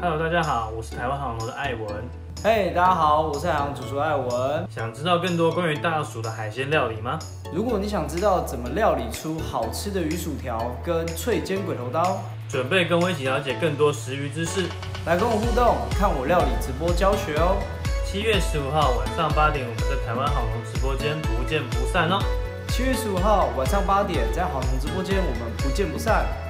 Hello， 大家好，我是台湾航龙的艾文。 嘿，大家好，我是海洋主厨艾文。 想知道更多关于大薯的海鲜料理吗？ 如果你想知道怎么料理出好吃的鱼薯条跟脆煎鬼头刀， 准备跟我一起了解更多食鱼知识， 来跟我互动，看我料理直播教学哦。 7月15号晚上8点，我们在台湾航龙直播间不见不散哦。 7月15号晚上8点，在好农直播间，我们不见不散。